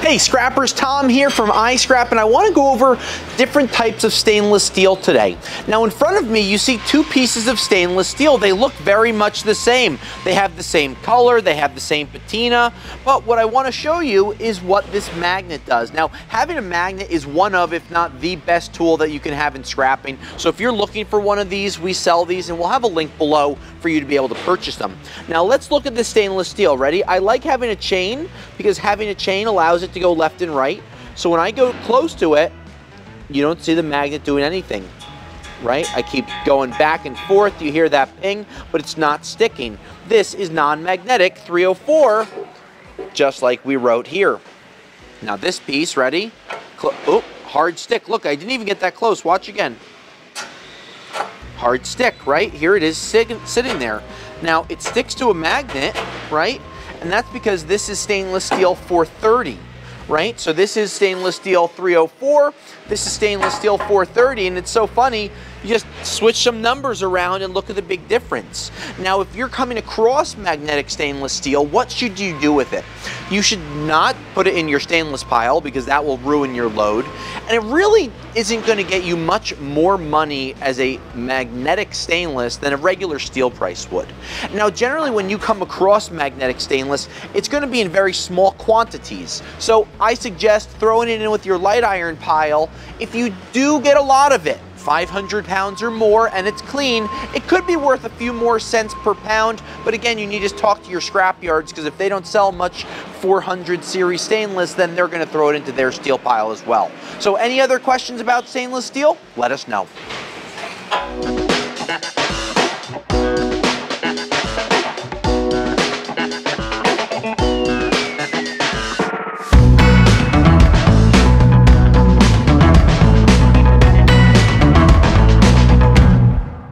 Hey scrappers, Tom here from iScrap, and I want to go over different types of stainless steel today. Now in front of me you see two pieces of stainless steel. They look very much the same. They have the same color, they have the same patina, but what I want to show you is what this magnet does. Now having a magnet is one of, if not the best tool that you can have in scrapping. So if you're looking for one of these, we sell these and we'll have a link below for you to be able to purchase them. Now let's look at the stainless steel. Ready? I like having a chain because having a chain allows it to go left and right. So when I go close to it, you don't see the magnet doing anything, right? I keep going back and forth. You hear that ping, but it's not sticking. This is non-magnetic 304, just like we wrote here. Now this piece, ready? Oh, hard stick. Look, I didn't even get that close. Watch again. Hard stick, right? Here it is sitting there. Now it sticks to a magnet, right? And that's because this is stainless steel 430, right? So this is stainless steel 304, this is stainless steel 430, and it's so funny, you just switch some numbers around and look at the big difference. Now, if you're coming across magnetic stainless steel, what should you do with it? You should not put it in your stainless pile because that will ruin your load, and it really isn't going to get you much more money as a magnetic stainless than a regular steel price would. Now, generally when you come across magnetic stainless, it's going to be in very small quantities. So I suggest throwing it in with your light iron pile. If you do get a lot of it, 500 pounds or more, and it's clean, it could be worth a few more cents per pound, but again, you need to talk to your scrap yards because if they don't sell much 400 series stainless, then they're going to throw it into their steel pile as well. So any other questions about stainless steel? Let us know.